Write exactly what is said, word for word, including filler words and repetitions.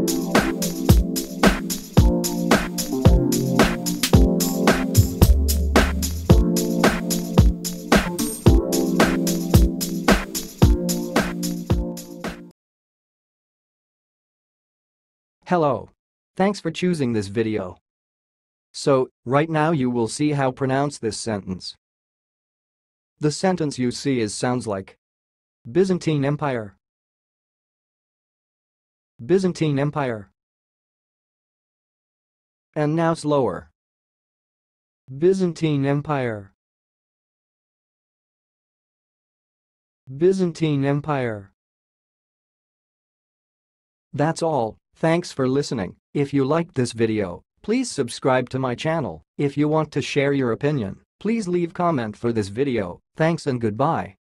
Hello. Thanks for choosing this video. So, right now you will see how pronounce this sentence. The sentence you see is sounds like Byzantine Empire. Byzantine Empire. And now slower. Byzantine Empire. Byzantine Empire. That's all. Thanks for listening. If you liked this video, please subscribe to my channel. If you want to share your opinion, please leave comment for this video. Thanks and goodbye.